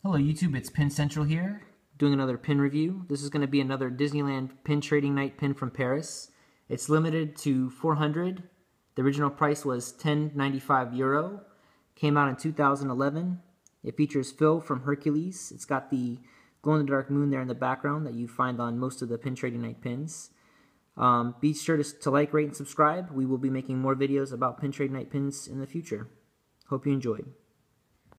Hello YouTube, it's Pin Central here, doing another pin review. This is going to be another Disneyland Pin Trading Night pin from Paris. It's limited to 400. The original price was €10.95. Came out in 2011. It features Phil from Hercules. It's got the glow-in-the-dark moon there in the background that you find on most of the Pin Trading Night pins. Be sure to like, rate, and subscribe. We will be making more videos about Pin Trading Night pins in the future. Hope you enjoyed.